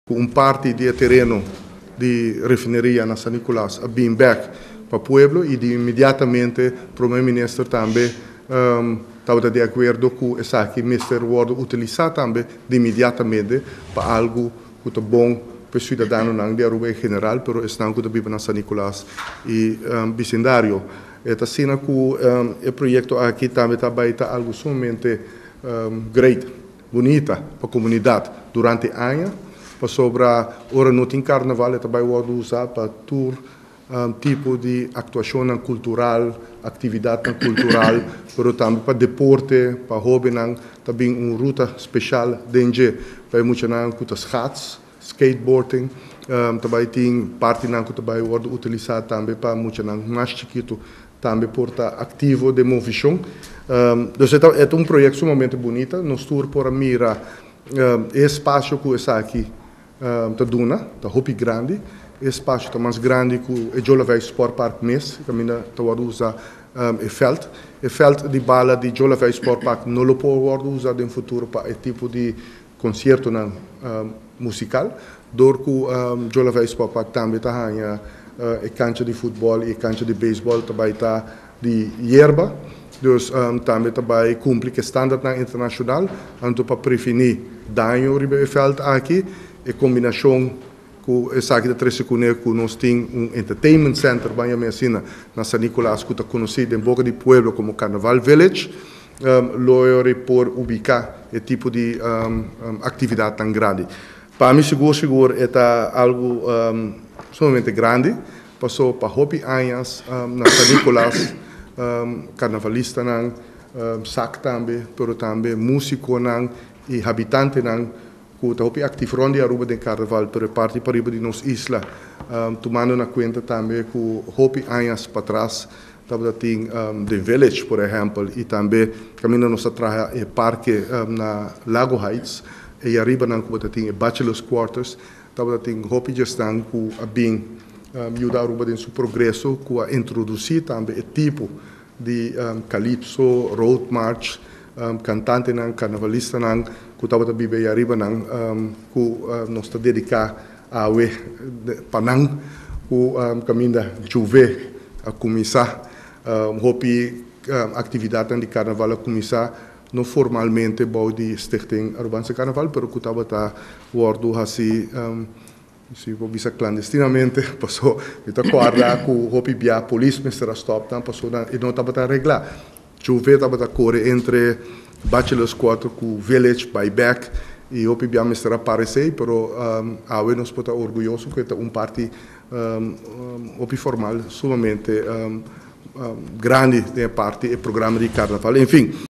parte de terreno de refineria na San Nicolás a bem back para o pueblo e de imediatamente o primeiro-ministro também estava de acordo com essa que o Mr. Ward utilizar também de imediatamente para algo que é bom para o cidadão não de Aruba em geral, mas não que vive na San Nicolás e vecindário. Esta cena que o projeto aqui também está algo sumamente great, bonita para a comunidade durante anos. Para sobre a hora não tem carnaval, também pode usar para todo tipo de atuação cultural, atividade cultural, mas também para deporte, para hobby, também uma ruta especial dentro para muitos que skats, skateboarding, também tem parte que também pode utilizar também para muitos mais chiquito também por estar ativo de movimento. Então é um projeto sumamente bonito, nós tour por a mira espaço que está aqui da Duna, da Hopi Grande, espaço está mais grande que o Jolavei Sport Park mesmo, que ainda está usar o feld de bala de Jolavei Sport Park não lo pode usar no futuro para esse tipo de concerto musical, dor que o Jolavei Sport Park também está a cancha de futebol e cancha de beisebol também está de hierba, dus também cumpre que standard internacional, então para prevenir dano no veld aqui, a combinação com essa aqui da 3 segundos que nós temos entertainment center bem assim na San Nicolás que está conhecido em boca de pueblo como Carnaval Village, loire por ubicar esse tipo de atividade tão grande. Para mim seguro é algo sumamente grande, passou para Hopi anos na San Nicolás, carnavalista sac também, pero também músico e habitante que está ativo onde Aruba de carnaval, pero parte para de nossa isla, tomando na conta também que Hopi anos para trás estava tem The Village, por exemplo, e também caminho nossa traja é parque na Lago Heights, e arriba que tem Bachelor's Quarters, estava tem Hopi gestão que a bem ajuda Aruba em seu progresso, que a introduzir também o tipo de calypso, road march, cantante carnavalista que estava viver arriba que nós está dedicado a panang que caminho chover a começar Hopi atividade de carnaval a começar não formalmente de Stichting Arubanse Carnaval, pero que estava guardo assim se vou dizer clandestinamente, passou então guarda que o Hopi via polícia mestra stop passou e não estava a arreglar. Chover estava a correr entre Bachelor's Quarter com Village Buyback e Hopi via mestra aparecer, pero a nós podemos orgulhoso que é parte Hopi formal sumamente grande da parte do programa de carnaval, enfim.